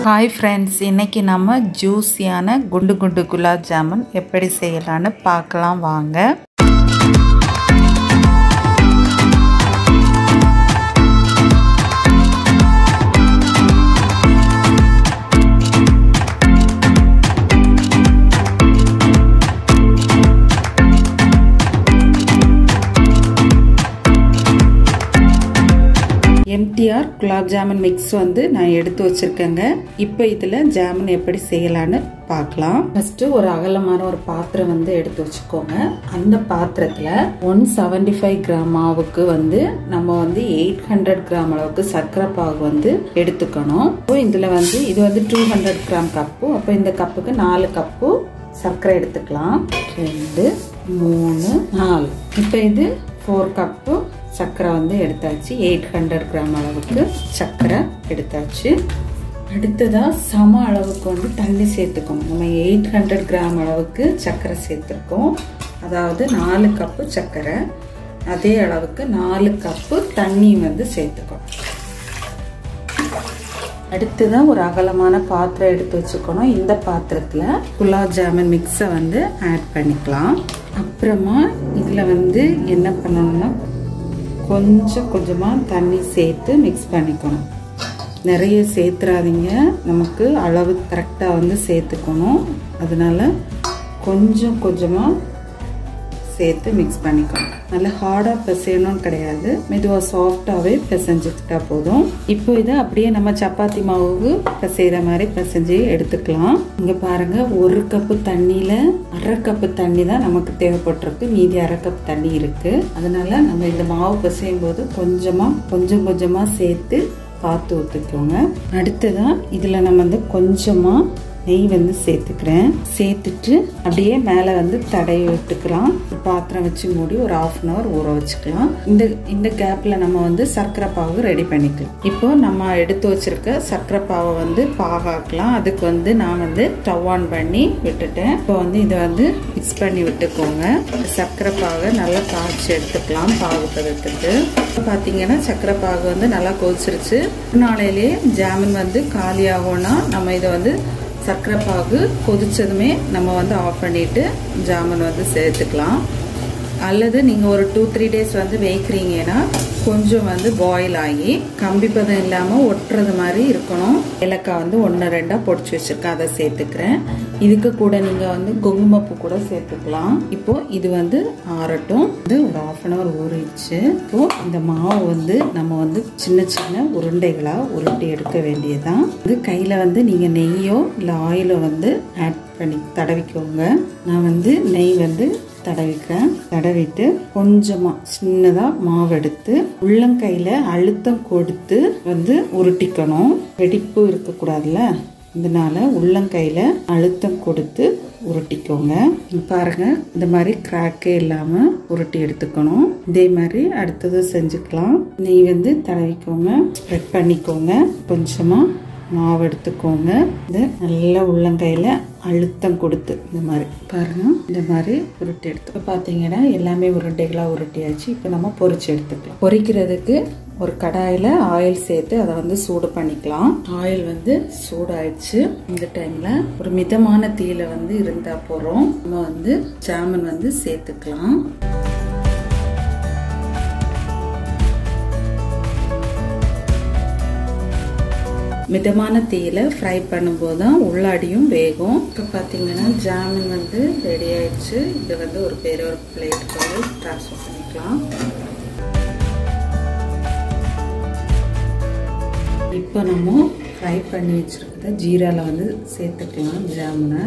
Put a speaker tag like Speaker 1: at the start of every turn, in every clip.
Speaker 1: Hi friends, இன்னைக்கு நம்ம ஜூஸியான குண்டு குண்டு குலாப் ஜாமுன் எப்படி செய்யலாம்னு பார்க்கலாம் வாங்க. MTR Gulab Jamun mix வந்து நான் எடுத்து வச்சிருக்கேங்க. இப்போ இதுல ஜாமுன் எப்படி செய்யலாம்னு பார்க்கலாம். ஃபர்ஸ்ட் ஒரு அகலமான ஒரு பாத்திரம் வந்து எடுத்து வச்சுக்கோங்க. அந்த பாத்திரத்துல 175 கிராம் மாவுக்கு வந்து நம்ம வந்து 800 கிராம் அளவுக்கு சர்க்கரை பாகு வந்து எடுத்துக்கணும். இப்போ இதுல வந்து இது வந்து 200 கிராம் கப்பு. அப்போ இந்த கப்புக்கு 4 கப்பு சர்க்கரை எடுத்துக்கலாம். 2 3 4. இப்போ இது 4 கப்பு சர்க்கரை வந்து எடுத்தாச்சு. 800 கிராம் அளவுக்கு சர்க்கரை எடுத்தாச்சு. அடுத்ததா சம அளவுக்கு வந்து தண்ணி சேர்த்துக்கணும். நம்ம 800 கிராம் அளவுக்கு சர்க்கரை சேர்த்துருக்கோம். அதாவது 4 கப்பு சர்க்கரை, அதே அளவுக்கு 4 கப்பு தண்ணி வந்து சேர்த்துக்கணும். அடுத்ததான் ஒரு அகலமான பாத்திரம் எடுத்து வச்சுக்கணும். இந்த பாத்திரத்துல குலாப் ஜாமுன் மிக்ஸை வந்து ஆட் பண்ணிக்கலாம். அப்புறமா இதுல வந்து என்ன பண்ணணும்னா கொஞ்சம் கொஞ்சமாக தண்ணி சேர்த்து மிக்ஸ் பண்ணிக்கணும். நிறைய சேர்த்துறாதீங்க, நமக்கு அளவு கரெக்டாக வந்து சேர்த்துக்கணும். அதனால கொஞ்சம் கொஞ்சமாக சேர்த்து மிக்ஸ் பண்ணிக்கணும். நல்லா ஹார்டாக பிசையணும்னு கிடையாது, மெதுவாக சாஃப்டாகவே பிசைஞ்சுக்கிட்டா போதும். இப்போ இதை அப்படியே நம்ம சப்பாத்தி மாவு பிசைகிற மாதிரி பிசைஞ்சு எடுத்துக்கலாம். இங்கே பாருங்க, 1 கப்பு தண்ணியில் 1/2 கப்பு தண்ணி தான் நமக்கு தேவைப்பட்டிருக்கு. மீதி 1/2 கப் தண்ணி இருக்கு. அதனால நம்ம இந்த மாவு பிசையும் போது கொஞ்சம் கொஞ்சமாக சேர்த்து பார்த்து ஊற்றிக்கோங்க. அடுத்ததான் இதில் நம்ம வந்து கொஞ்சமாக நெய் வந்து சேர்த்துக்கிறேன். சேர்த்துட்டு அப்படியே மேலே வந்து தடவி விட்டுக்கலாம். பாத்திரம் வச்சு மூடி ஒரு 1/2 hour ஊற வச்சுக்கலாம். இந்த கேப்ல நம்ம வந்து சர்க்கரை பாகு ரெடி பண்ணிக்கலாம். இப்போ நம்ம எடுத்து வச்சிருக்க சர்க்கரை பாவை வந்து பாகாக்கலாம். அதுக்கு வந்து நான் வந்து ஸ்டவ் ஆன் பண்ணி விட்டுட்டேன். இப்போ வந்து இதை வந்து மிக்ஸ் பண்ணி விட்டுக்கோங்க. சர்க்கரை பாகை நல்லா காய்ச்சி எடுத்துக்கலாம். பாகு பதத்துக்கு பார்த்தீங்கன்னா சர்க்கரை பாகு வந்து நல்லா கொதிச்சிருச்சு. நாளையிலேயே ஜாமுன் வந்து காலி ஆகும்னா நம்ம இதை வந்து சர்க்கரை பாகு கொதிச்சதுமே நம்ம வந்து ஆஃப் பண்ணிட்டு ஜாமுன் வந்து சேர்த்துக்கலாம். அல்லது நீங்கள் ஒரு 2-3 days வந்து வைக்கிறீங்கன்னா கொஞ்சம் வந்து பாயில் ஆகி கம்பி பதம் இல்லாமல் ஒட்டுறது மாதிரி இருக்கணும். ஏலக்காய் வந்து 1-2 பொடிச்சு வச்சிருக்கேன், அதை சேர்த்துக்கிறேன். இதுக்கு கூட நீங்கள் வந்து குங்குமப்பூ கூட சேர்த்துக்கலாம். இப்போ இது வந்து ஆறட்டும். இது ஒரு 1/2 hour ஊறிடுச்சு. இப்போ இந்த மாவு வந்து நம்ம வந்து சின்ன சின்ன உருண்டைகளாக உருட்டி எடுக்க வேண்டியதான். இது கையில் வந்து நீங்கள் நெய்யோ இல்லை ஆயிலோ வந்து ஆட் பண்ணி தடவிக்கோங்க. நான் வந்து நெய் வந்து தடவிக்கிறேன். தடவிட்டு கொஞ்சமா சின்னதா மாவு எடுத்து உள்ளங்கையில அழுத்தம் கொடுத்து வந்து உருட்டிக்கணும். வெடிப்பு இருக்கக்கூடாதுல, இதனால உள்ளங்கையில அழுத்தம் கொடுத்து உருட்டிக்கோங்க. பாருங்க, இந்த மாதிரி கிராக்கே இல்லாம உருட்டி எடுத்துக்கணும். இதே மாதிரி அடுத்தது செஞ்சுக்கலாம். நெய் வந்து தடவிக்கோங்க, ஸ்ப்ரெட் பண்ணிக்கோங்க. கொஞ்சமா மாவு எடுத்துக்கோங்க. இதை நல்லா உள்ளங்கையில அழுத்தம் கொடுத்து இந்த மாதிரி பாருங்க, இந்த மாதிரி உருட்டி எடுத்து பார்த்தீங்கன்னா எல்லாமே உருண்டைகளா உருட்டியாச்சு. இப்போ நம்ம பொரிச்சு எடுத்துக்கலாம். பொரிக்கிறதுக்கு ஒரு கடாயில ஆயில் சேர்த்து அதை வந்து சூடு பண்ணிக்கலாம். ஆயில் வந்து சூடாயிடுச்சு. இந்த டைம்ல ஒரு மிதமான தீயில வந்து இருந்தா போறோம். நம்ம வந்து ஜாமுன் வந்து சேர்த்துக்கலாம். மிதமான தீயில ஃப்ரை பண்ணும்போது தான் உள்ளாடியும் வேகும். இப்போ பார்த்தீங்கன்னா ஜாமுன் வந்து ரெடி ஆயிடுச்சு. இதை வந்து ஒரு பிளேட்டுக்கு வந்து ட்ரான்ஸ்ஃபர் பண்ணிக்கலாம். இப்போ நம்ம ஃப்ரை பண்ணி வச்சிருக்கிறத ஜீரால வந்து சேர்த்துக்கலாம் ஜாமுனை.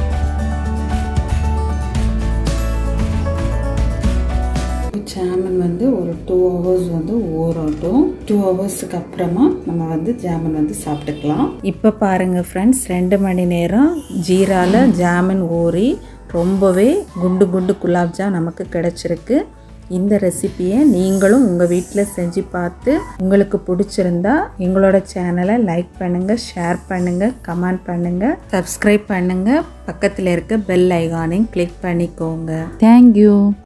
Speaker 1: ஜாமுன் வந்து ஒரு 2 hours வந்து ஊறட்டும். 2 hoursக்கு அப்புறமா நம்ம வந்து ஜாமுன் வந்து சாப்பிட்டுக்கலாம். இப்போ பாருங்க ஃப்ரெண்ட்ஸ், 2 மணி நேரம் ஜீரால ஜாமுன் ஊறி ரொம்பவே குண்டு குண்டு குலாப் ஜாமுன் நமக்கு கிடைச்சிருக்கு. இந்த ரெசிபியை நீங்களும் உங்கள் வீட்டில் செஞ்சு பார்த்து உங்களுக்கு பிடிச்சிருந்தா எங்களோட சேனலை லைக் பண்ணுங்கள், ஷேர் பண்ணுங்கள், கமெண்ட் பண்ணுங்கள், சப்ஸ்கிரைப் பண்ணுங்கள். பக்கத்தில் இருக்க பெல் ஐகானையும் கிளிக் பண்ணிக்கோங்க. தேங்க்யூ.